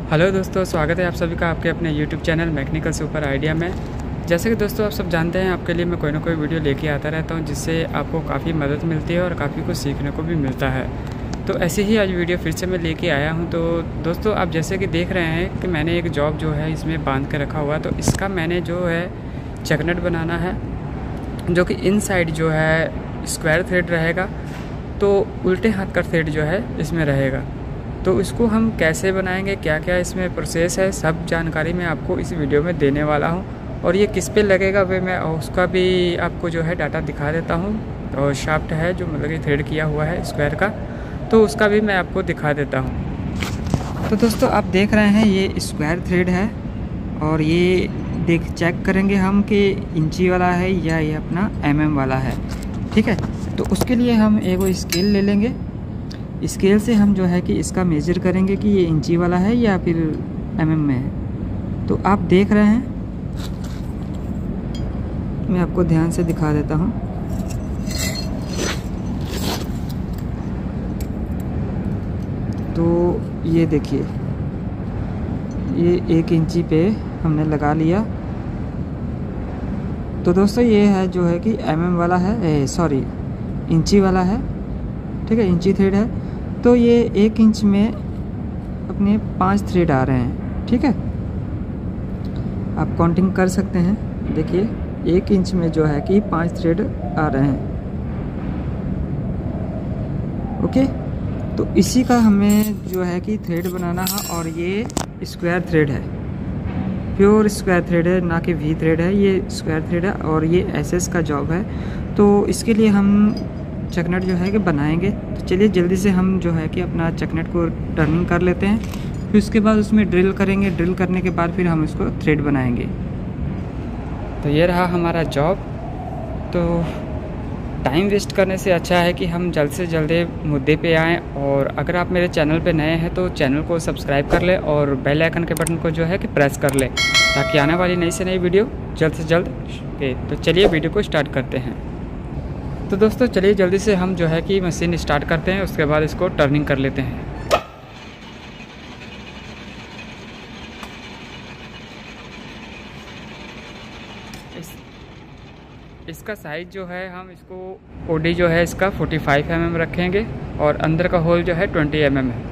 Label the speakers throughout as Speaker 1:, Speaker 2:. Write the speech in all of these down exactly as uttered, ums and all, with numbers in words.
Speaker 1: Hello दोस्तों, स्वागत है आप सभी का आपके अपने YouTube channel mechanical super idea में। जैसे कि दोस्तों आप सब जानते हैं, आपके लिए मैं कोई ना कोई वीडियो लेके आता रहता हूं, जिससे आपको काफ़ी मदद मिलती है और काफ़ी कुछ सीखने को भी मिलता है। तो ऐसे ही आज वीडियो फिर से मैं लेके आया हूं। तो दोस्तों आप जैसे कि देख रहे हैं कि मैंने एक जॉब जो है इसमें बांध के रखा हुआ है। तो इसका मैंने जो है चकनट बनाना है, जो कि इन साइड जो है स्क्वायर थ्रेड रहेगा, तो उल्टे हाथ का थ्रेड जो है इसमें रहेगा। तो इसको हम कैसे बनाएंगे, क्या क्या इसमें प्रोसेस है, सब जानकारी मैं आपको इस वीडियो में देने वाला हूं। और ये किस पे लगेगा वे मैं उसका भी आपको जो है डाटा दिखा देता हूं। और शाफ्ट है जो मतलब कि थ्रेड किया हुआ है स्क्वायर का, तो उसका भी मैं आपको दिखा देता हूं। तो दोस्तों आप देख रहे हैं ये स्क्वायर थ्रेड है, और ये देख चेक करेंगे हम कि इंची वाला है या ये अपना एम एम वाला है। ठीक है, तो उसके लिए हम एक स्केल ले लेंगे। स्केल से हम जो है कि इसका मेजर करेंगे कि ये इंची वाला है या फिर एमएम में है। तो आप देख रहे हैं, मैं आपको ध्यान से दिखा देता हूँ। तो ये देखिए, ये एक इंची पे हमने लगा लिया। तो दोस्तों ये है जो है कि एमएम वाला है, सॉरी इंची वाला है। ठीक है, इंची थ्रेड है। तो ये एक इंच में अपने पांच थ्रेड आ रहे हैं। ठीक है, आप काउंटिंग कर सकते हैं। देखिए एक इंच में जो है कि पांच थ्रेड आ रहे हैं। ओके, तो इसी का हमें जो है कि थ्रेड बनाना है। और ये स्क्वायर थ्रेड है, प्योर स्क्वायर थ्रेड है, ना कि वी थ्रेड है। ये स्क्वायर थ्रेड है और ये एसएस का जॉब है। तो इसके लिए हम चकनट जो है कि बनाएंगे। तो चलिए जल्दी से हम जो है कि अपना चकनट को टर्निंग कर लेते हैं, फिर उसके बाद उसमें ड्रिल करेंगे। ड्रिल करने के बाद फिर हम इसको थ्रेड बनाएंगे। तो ये रहा हमारा जॉब। तो टाइम वेस्ट करने से अच्छा है कि हम जल्द से जल्द मुद्दे पे आएँ। और अगर आप मेरे चैनल पे नए हैं तो चैनल को सब्सक्राइब कर लें और बेल आइकन के बटन को जो है कि प्रेस कर लें, ताकि आने वाली नई से नई वीडियो जल्द से जल्द पे। तो चलिए वीडियो को स्टार्ट करते हैं। तो दोस्तों चलिए जल्दी से हम जो है कि मशीन स्टार्ट करते हैं, उसके बाद इसको टर्निंग कर लेते हैं। इस इसका साइज़ जो है, हम इसको ओडी जो है इसका पैंतालीस एम एम रखेंगे और अंदर का होल जो है बीस एम एम है।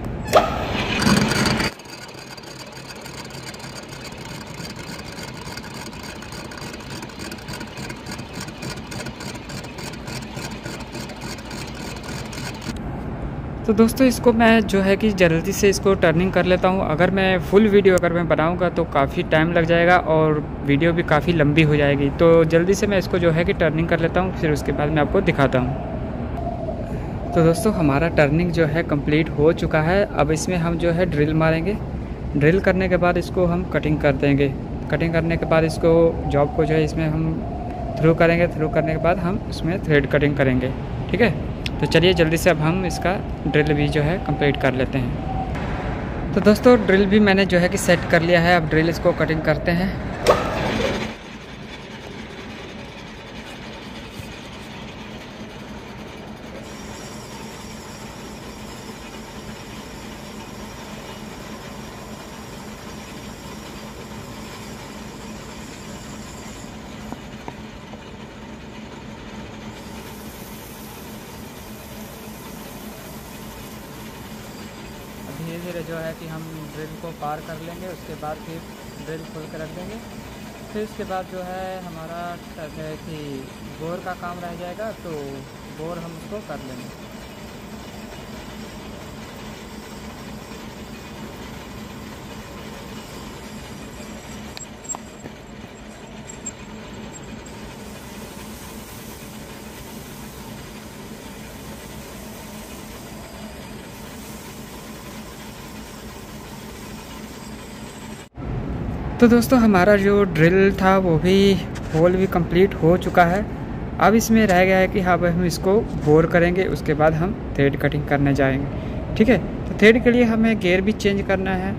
Speaker 1: तो दोस्तों इसको मैं जो है कि जल्दी से इसको टर्निंग कर लेता हूँ। अगर मैं फुल वीडियो अगर मैं बनाऊँगा तो काफ़ी टाइम लग जाएगा और वीडियो भी काफ़ी लंबी हो जाएगी। तो जल्दी से मैं इसको जो है कि टर्निंग कर लेता हूँ, फिर उसके बाद मैं आपको दिखाता हूँ। तो दोस्तों हमारा टर्निंग जो है कंप्लीट हो चुका है। अब इसमें हम जो है ड्रिल मारेंगे। ड्रिल करने के बाद इसको हम कटिंग कर देंगे। कटिंग करने के बाद इसको जॉब को जो है इसमें हम थ्रू करेंगे। थ्रू करने के बाद हम इसमें थ्रेड कटिंग करेंगे। ठीक है, तो चलिए जल्दी से अब हम इसका ड्रिल भी जो है कंप्लीट कर लेते हैं। तो दोस्तों ड्रिल भी मैंने जो है कि सेट कर लिया है। अब ड्रिल इसको कटिंग करते हैं। धीरे धीरे जो है कि हम ड्रिल को पार कर लेंगे, उसके बाद फिर ड्रिल खोल कर रख देंगे। फिर उसके बाद जो है हमारा कि बोर का काम रह जाएगा, तो बोर हम उसको कर लेंगे। तो दोस्तों हमारा जो ड्रिल था वो भी होल भी कंप्लीट हो चुका है। अब इसमें रह गया है कि अब हम इसको बोर करेंगे, उसके बाद हम थ्रेड कटिंग करने जाएंगे। ठीक है, तो थ्रेड के लिए हमें गियर भी चेंज करना है,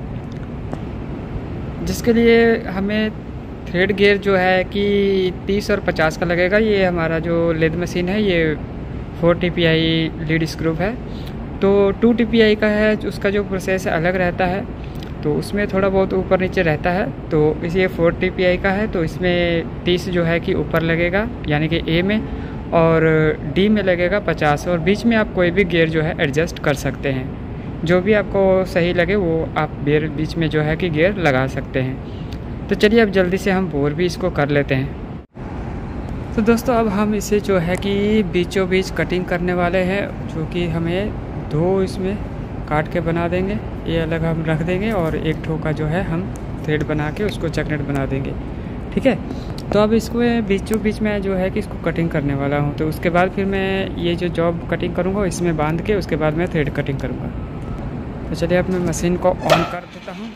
Speaker 1: जिसके लिए हमें थ्रेड गियर जो है कि तीस और पचास का लगेगा। ये हमारा जो लेद मशीन है ये four T P I lead screw है। तो टू टी पी आई का है, उसका जो प्रोसेस अलग रहता है। तो उसमें थोड़ा बहुत ऊपर नीचे रहता है। तो इसे फोर्टी पी आई का है, तो इसमें तीस जो है कि ऊपर लगेगा यानी कि ए में, और डी में लगेगा पचास, और बीच में आप कोई भी गियर जो है एडजस्ट कर सकते हैं। जो भी आपको सही लगे वो आप बेर बीच में जो है कि गियर लगा सकते हैं। तो चलिए अब जल्दी से हम बोर भी इसको कर लेते हैं। तो दोस्तों अब हम इसे जो है कि बीचों बीच कटिंग करने वाले हैं, जो कि हमें दो इसमें काट के बना देंगे। ये अलग हम रख देंगे और एक ठो का जो है हम थ्रेड बना के उसको चकनेट बना देंगे, ठीक है। तो अब इसको बीचों बीच में जो है कि इसको कटिंग करने वाला हूँ। तो उसके बाद फिर मैं ये जो जॉब कटिंग करूँगा इसमें बांध के उसके बाद मैं थ्रेड कटिंग करूँगा। तो चलिए अब मैं मशीन को ऑन कर देता हूँ।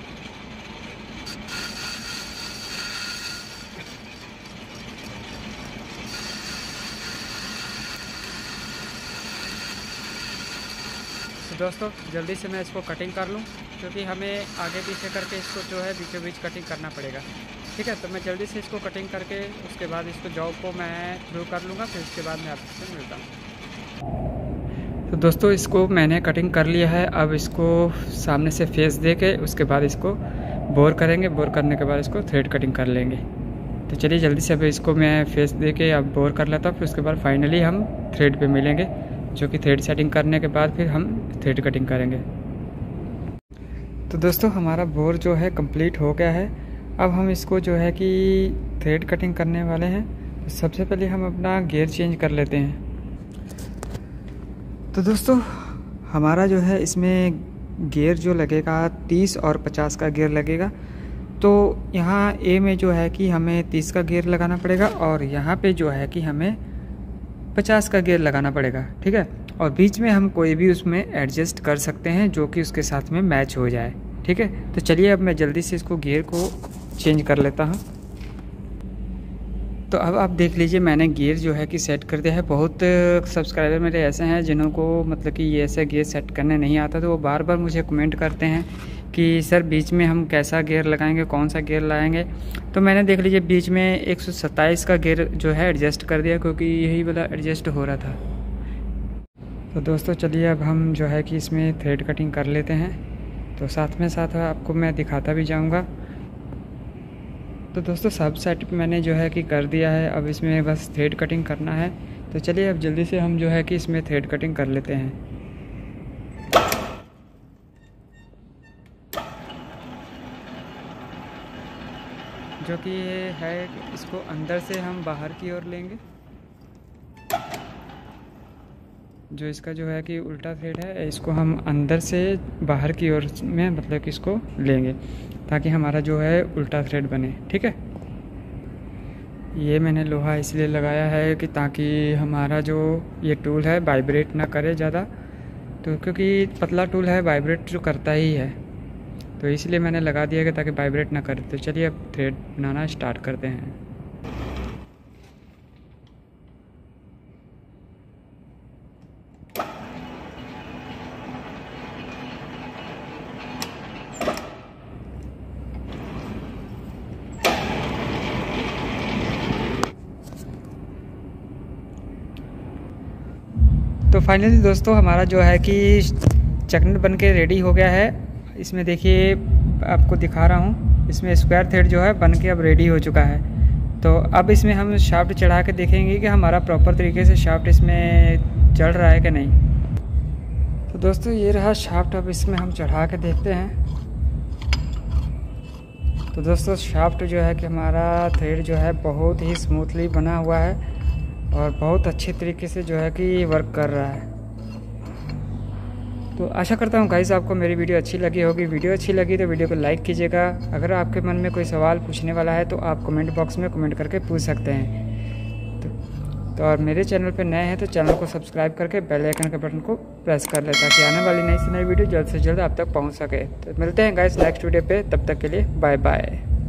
Speaker 1: तो दोस्तों जल्दी से मैं इसको कटिंग कर लूँ, क्योंकि हमें आगे पीछे करके इसको जो है बीचों बीच कटिंग करना पड़ेगा, ठीक है। तो मैं जल्दी से इसको कटिंग करके उसके बाद इसको जॉब को मैं थ्रू कर लूँगा, फिर उसके बाद मैं आपसे मिलता हूँ। तो दोस्तों इसको मैंने कटिंग कर लिया है। अब इसको सामने से फेस दे के उसके बाद इसको बोर करेंगे। बोर करने के बाद इसको थ्रेड कटिंग कर लेंगे। तो चलिए जल्दी से अब इसको मैं फेस दे के अब बोर कर लेता हूँ, फिर उसके बाद फाइनली हम थ्रेड पे मिलेंगे, जो कि थ्रेड सेटिंग करने के बाद फिर हम थ्रेड कटिंग करेंगे। तो दोस्तों हमारा बोर जो है कंप्लीट हो गया है। अब हम इसको जो है कि थ्रेड कटिंग करने वाले हैं। तो सबसे पहले हम अपना गियर चेंज कर लेते हैं। तो दोस्तों हमारा जो है इसमें गियर जो लगेगा तीस और पचास का गियर लगेगा। तो यहाँ ए में जो है कि हमें तीस का गियर लगाना पड़ेगा और यहाँ पे जो है कि हमें पचास का गियर लगाना पड़ेगा, ठीक है। और बीच में हम कोई भी उसमें एडजस्ट कर सकते हैं जो कि उसके साथ में मैच हो जाए, ठीक है। तो चलिए अब मैं जल्दी से इसको गियर को चेंज कर लेता हूँ। तो अब आप देख लीजिए मैंने गियर जो है कि सेट कर दिया है। बहुत सब्सक्राइबर मेरे ऐसे हैं जिन्हों को मतलब कि ये ऐसा गियर सेट करने नहीं आता, तो वो बार बार मुझे कमेंट करते हैं कि सर बीच में हम कैसा गियर लगाएंगे, कौन सा गियर लाएंगे। तो मैंने देख लीजिए बीच में एक सौ सत्ताईस का गियर जो है एडजस्ट कर दिया, क्योंकि यही वाला एडजस्ट हो रहा था। तो दोस्तों चलिए अब हम जो है कि इसमें थ्रेड कटिंग कर लेते हैं। तो साथ में साथ आपको मैं दिखाता भी जाऊंगा। तो दोस्तों सब सेट मैंने जो है कि कर दिया है। अब इसमें बस थ्रेड कटिंग करना है। तो चलिए अब जल्दी से हम जो है कि इसमें थ्रेड कटिंग कर लेते हैं। जो कि ये है इसको अंदर से हम बाहर की ओर लेंगे। जो इसका जो है कि उल्टा थ्रेड है इसको हम अंदर से बाहर की ओर में मतलब कि इसको लेंगे, ताकि हमारा जो है उल्टा थ्रेड बने, ठीक है। ये मैंने लोहा इसलिए लगाया है कि ताकि हमारा जो ये टूल है वाइब्रेट ना करे ज़्यादा। तो क्योंकि पतला टूल है वाइब्रेट जो करता ही है, तो इसलिए मैंने लगा दिया कि ताकि वाइब्रेट ना करे। तो चलिए अब थ्रेड बनाना स्टार्ट करते हैं। तो फाइनली दोस्तों हमारा जो है कि चकनेट बन के रेडी हो गया है। इसमें देखिए आपको दिखा रहा हूँ, इसमें स्क्वायर थ्रेड जो है बन के अब रेडी हो चुका है। तो अब इसमें हम शाफ्ट चढ़ा के देखेंगे कि हमारा प्रॉपर तरीके से शाफ्ट इसमें चढ़ रहा है कि नहीं। तो दोस्तों ये रहा शाफ्ट, अब इसमें हम चढ़ा के देखते हैं। तो दोस्तों शाफ्ट जो है कि हमारा थ्रेड जो है बहुत ही स्मूथली बना हुआ है और बहुत अच्छे तरीके से जो है कि वर्क कर रहा है। तो आशा करता हूँ गाइस आपको मेरी वीडियो अच्छी लगी होगी। वीडियो अच्छी लगी तो वीडियो को लाइक कीजिएगा। अगर आपके मन में कोई सवाल पूछने वाला है तो आप कमेंट बॉक्स में कमेंट करके पूछ सकते हैं। तो, तो और मेरे चैनल पर नए हैं तो चैनल को सब्सक्राइब करके बेल आइकन के बटन को प्रेस कर लें, ताकि आने वाली नई से नई वीडियो जल्द से जल्द आप तक पहुँच सके। तो मिलते हैं गाइस नेक्स्ट वीडियो पर, तब तक के लिए बाय बाय।